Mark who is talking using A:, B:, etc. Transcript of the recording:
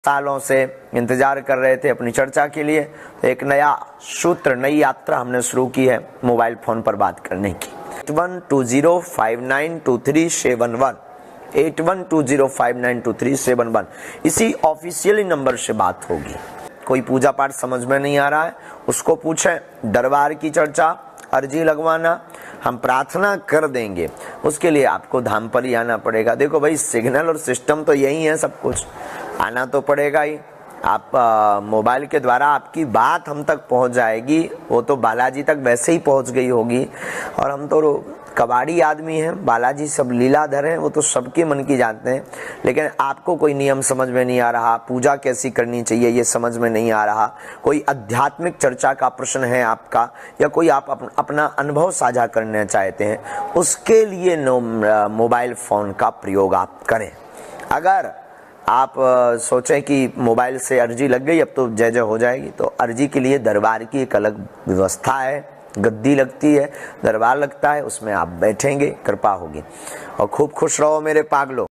A: सालों से इंतजार कर रहे थे अपनी चर्चा के लिए। तो एक नया सूत्र, नई यात्रा हमने शुरू की है मोबाइल फोन पर बात करने की। 8120592371 8120592371 इसी ऑफिशियली नंबर से बात होगी। कोई पूजा पाठ समझ में नहीं आ रहा है उसको पूछें, दरबार की चर्चा, अर्जी लगवाना, हम प्रार्थना कर देंगे। उसके लिए आपको धाम पर ही आना पड़ेगा। देखो भाई, सिग्नल और सिस्टम तो यही है, सब कुछ आना तो पड़ेगा ही। आप मोबाइल के द्वारा आपकी बात हम तक पहुंच जाएगी, वो तो बालाजी तक वैसे ही पहुंच गई होगी। और हम तो कबाड़ी आदमी हैं, बालाजी सब लीलाधर हैं, वो तो सबके मन की जानते हैं। लेकिन आपको कोई नियम समझ में नहीं आ रहा, पूजा कैसी करनी चाहिए ये समझ में नहीं आ रहा, कोई आध्यात्मिक चर्चा का प्रश्न है आपका, या कोई आप अपना अनुभव साझा करना चाहते हैं, उसके लिए मोबाइल फोन का प्रयोग आप करें। अगर आप सोचें कि मोबाइल से अर्जी लग गई, अब तो जय जय हो जाएगी, तो अर्जी के लिए दरबार की एक अलग व्यवस्था है। गद्दी लगती है, दरबार लगता है, उसमें आप बैठेंगे, कृपा होगी। और खूब खुश रहो मेरे पागलो।